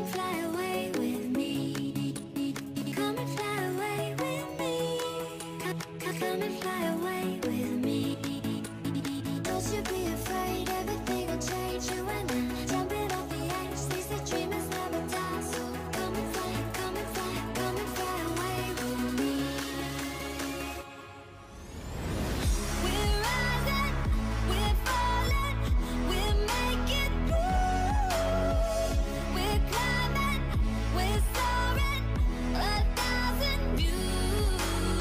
and fly away with me. Come and fly away with me. Come and fly away with me. Don't you be afraid, everything will change. You and I, jumping off the edge. They say dreamers never die. So come and fly, come and fly, come and fly away with me. We're rising, we're falling, we're making moves. We're climbing, we're soaring, 1,000 views.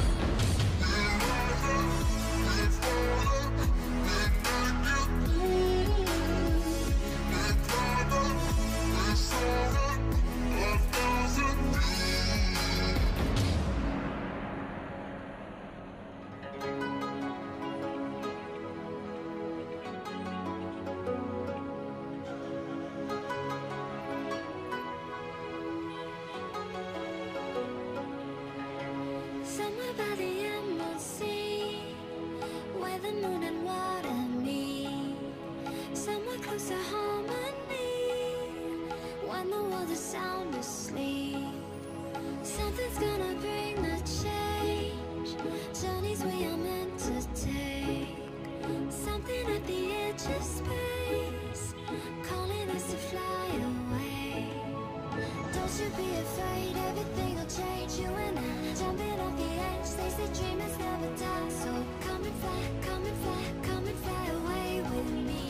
Somewhere by the emerald sea, where the moon and water meet. Somewhere close to harmony, when the world is sound asleep. Something's gonna bring the change, journeys we are meant to take. Something at the edge of space, calling us to fly away. Don't you be afraid, everything will change. You and I, jumping off the edge. They say dreamers never die. So come and fly, come and fly, come and fly away with me.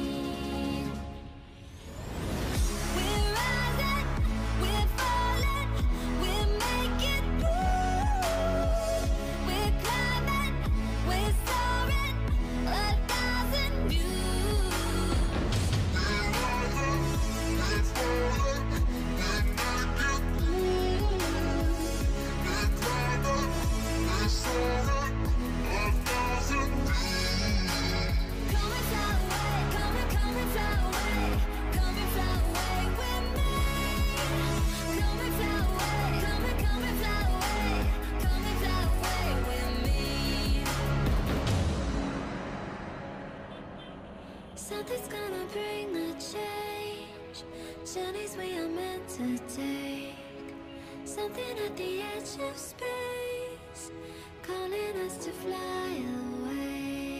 We're rising, we're falling, we're making moves. We're climbing, we're soaring, 1,000 views. Come and fly away, come and fly away, come and fly away with me. Come and fly away, come and fly away, come and fly away with me. Something's gonna bring the change, journeys we are meant to take. Something at the edge of space, calling us to fly away.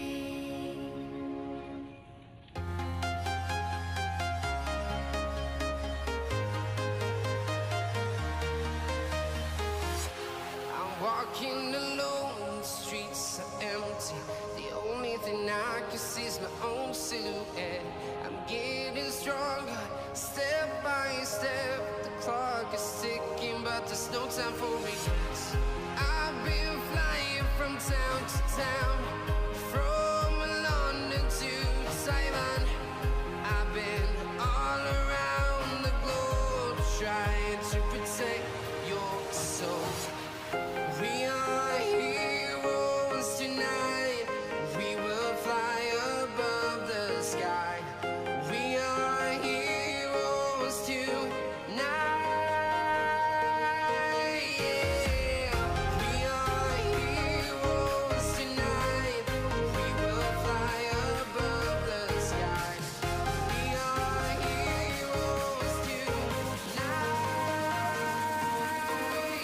I'm walking alone, the streets are empty. The only thing I can see is my own silhouette. I'm getting stronger, step by step. The clock is ticking, but there's no time for regrets. I've been flying from town to town, from London to Taiwan. I've been all around the globe, trying to protect your soul. We are heroes tonight. We will fly above the sky. We are heroes tonight. Yeah. We are heroes tonight. We will fly above the sky. We are heroes tonight.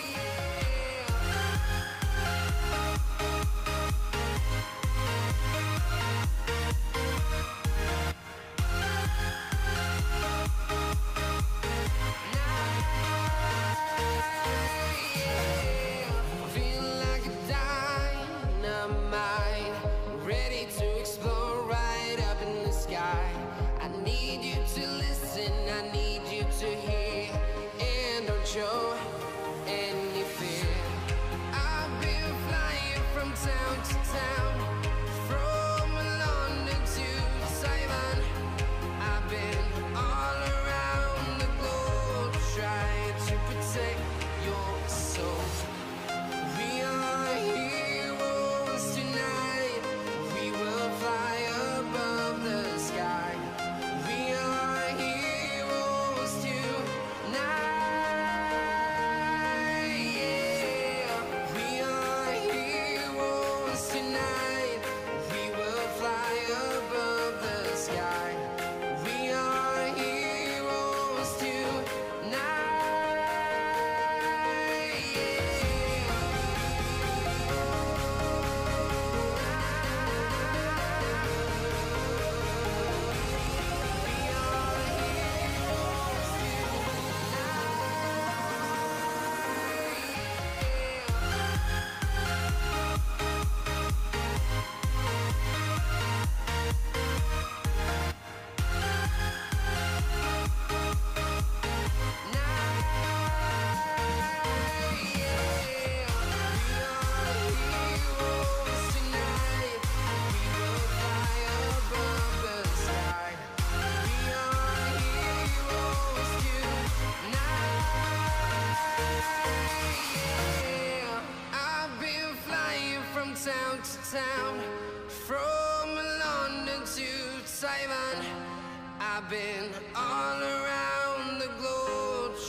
Feel like a dynamite, ready to explode right up in the sky. I need you to listen, I need you to hear, and don't show any fear. I've been flying from town to town, from London to Taiwan. I've been all around the globe, trying to protect your soul. We are heroes tonight. We will fly above the sky. We are heroes tonight.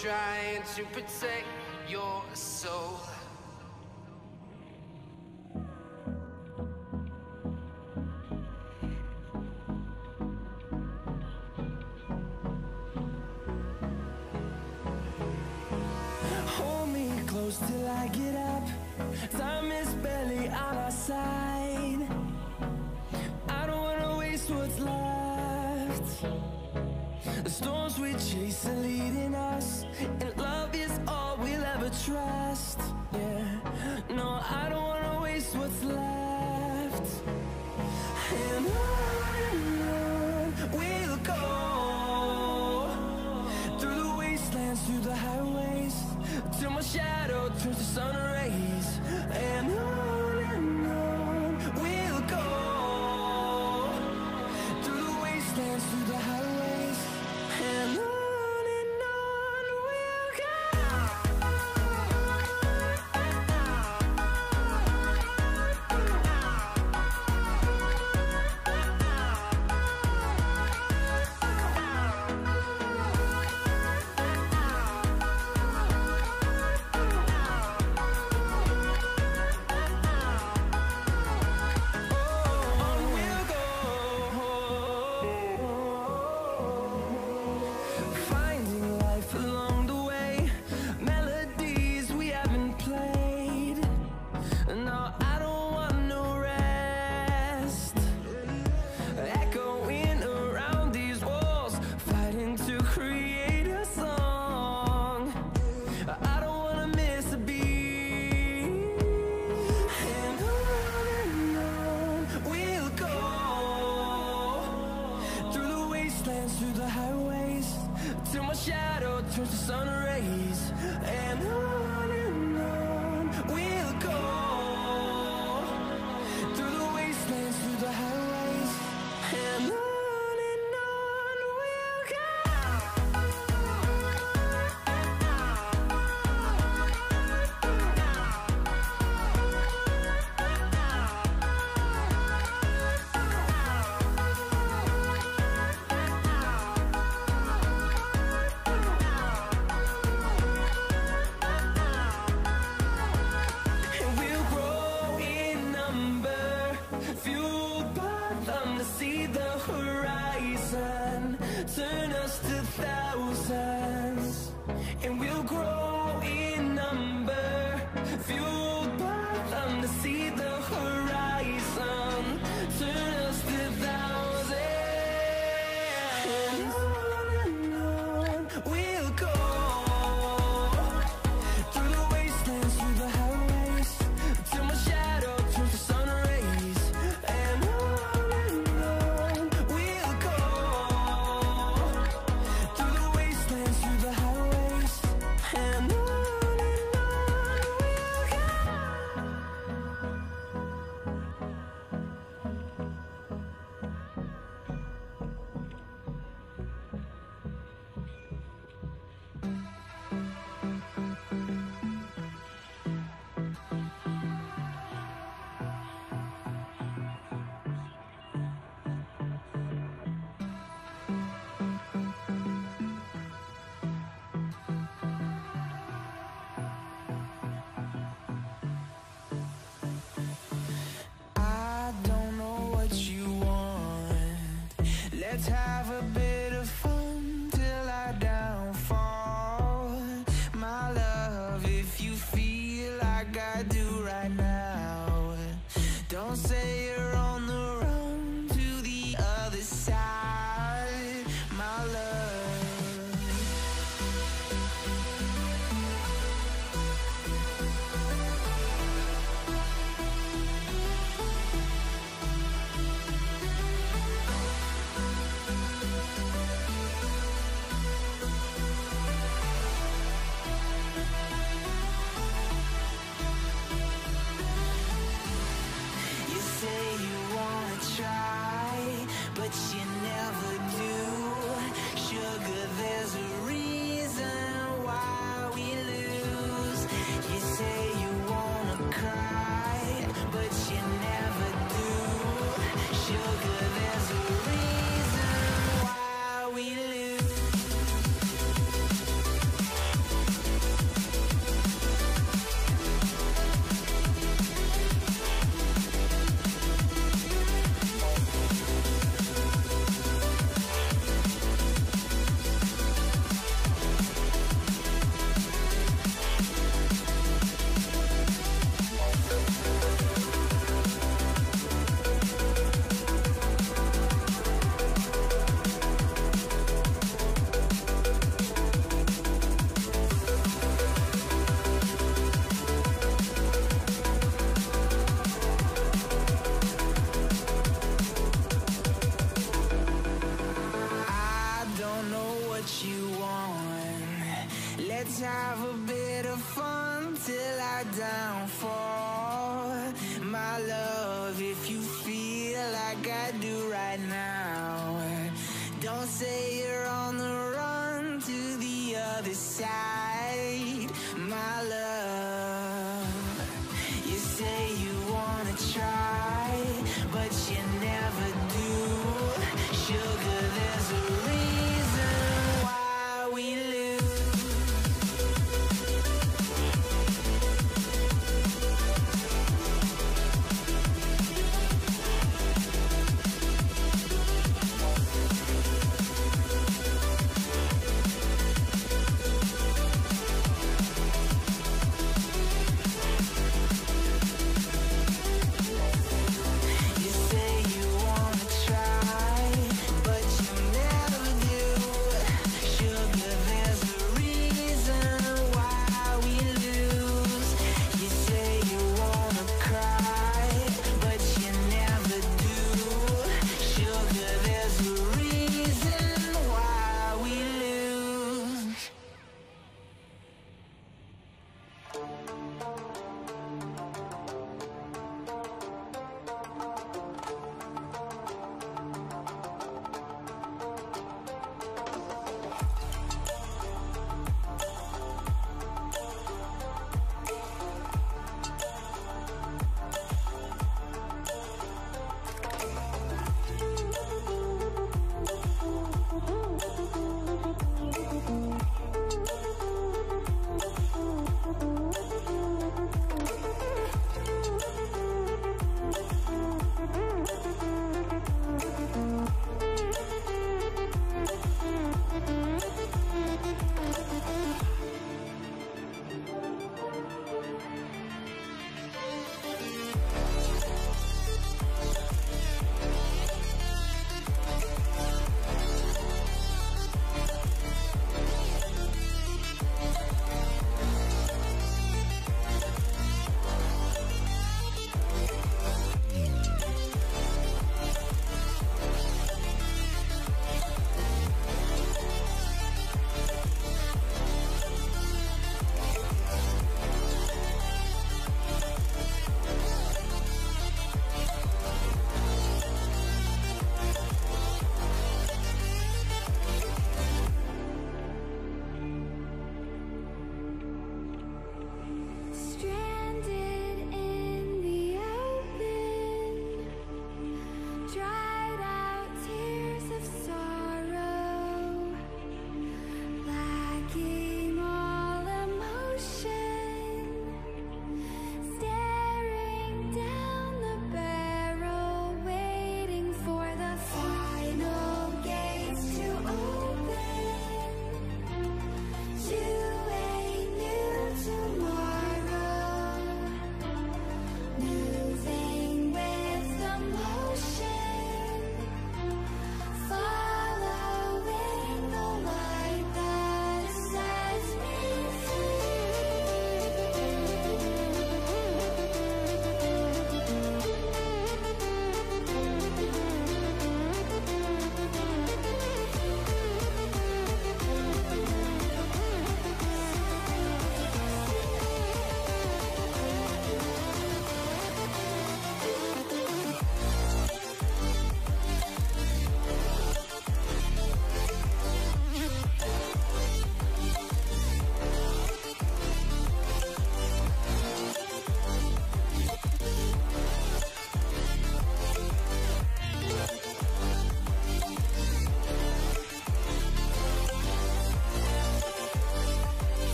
trying to protect your soul. Hold me close till I get up. Time is barely on our side. I don't wanna waste what's left. The storms we chase are leading us, and love is all we'll ever trust. Yeah, no, I don't wanna waste what's left. And on we'll go, through the wastelands, through the highways, till my shadow turns to sun rays. And on we'll go, through the wastelands, through the highways, and on we'll go. Finding life along the way, melodies we haven't played. No, I don't want no rest. Echoing around these walls, fighting to create a song. I don't wanna miss a beat. And on we'll go, through the wastelands, through the highways, till my shadow turns to sun rays. And on we'll go, through the wastelands, through the highways, and on we'll go. Let's have a bit of fun till I downfall. My love, if you feel like I do right now, don't say you're on the run to the other side.